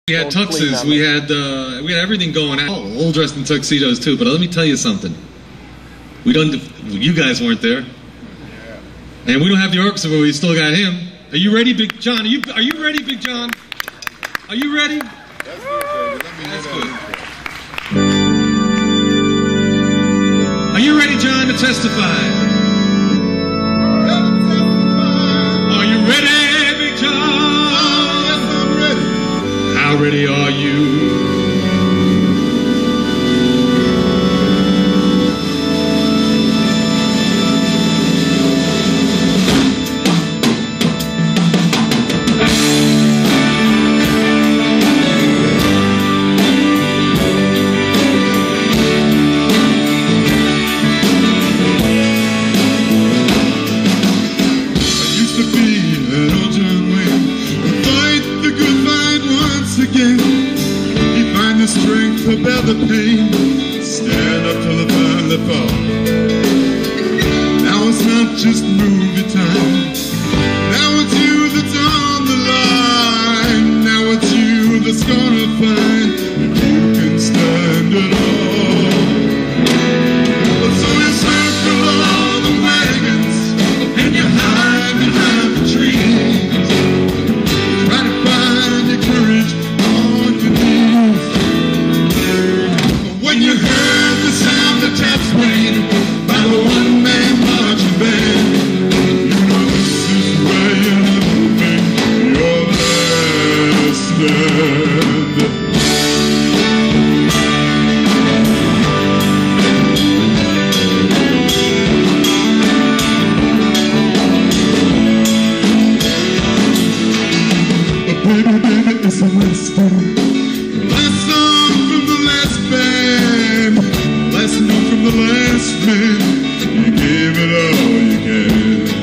We had tuxes, we had everything going on. All dressed in tuxedos too. But let me tell you something. You guys weren't there, and we don't have the orchestra, but we still got him. Are you ready, Big John? Are you ready, Big John? Are you ready? That's good, baby. That's good. Are you ready, John, to testify? Are you ready, Big John? Yes, I'm ready. How ready are you? Strength to bear the pain, stand up till the finally fall. Now it's not just movie time. Now it's you that's on the line. Now it's you that's gonna find if you can stand it all. So you circle all the wagons and you hide behind the trees. Try to find your courage on your knees. When you heard the sound of taps played by the one-man marching band, you know this is where you make your last stand. But baby, it's the last song. Last song from the last band. Last note from the last man. You gave it all you can.